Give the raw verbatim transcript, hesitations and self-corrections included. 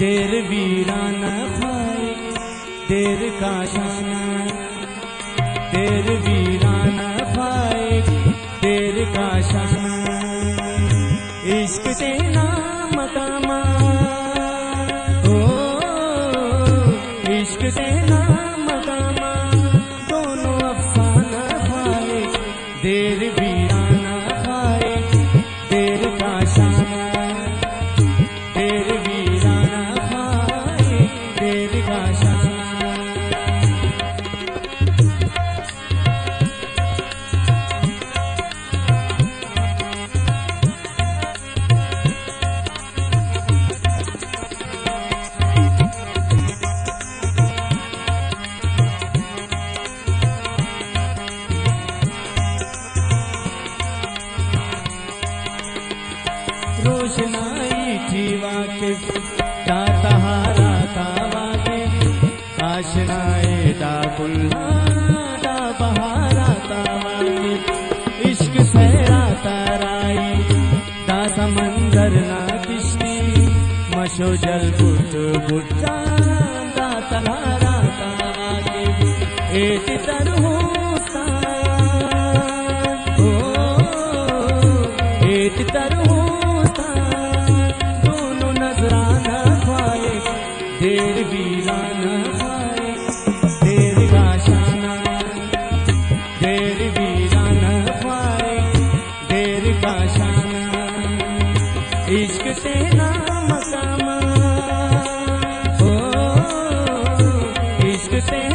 देर वीराना खाए देर का शाना, देर वीराना खाए देर का शाना। इश्क तेना मकामा ओ इश्क तेना मकामा, दोनों अफसाना खाए देर वीराना खाए देर का शाना, देर वीराना खाए देर का शाना। रोशनाई थी वाकिफ दाता हारा था वाकिफ, आशनाए दाबुल्ला दा बहारा था वाकिफ। इश्क सहरा ताराई दा समंदर ना किश्ती, मशो जल बुट बुटा दा तलारा था वाकिफ। एक तरह ओ एक तरह देर वीराना खाए देर का शाना, देर वीराना खाए देर का शाना। इश्क तेना मकामा ओ इश्क तेना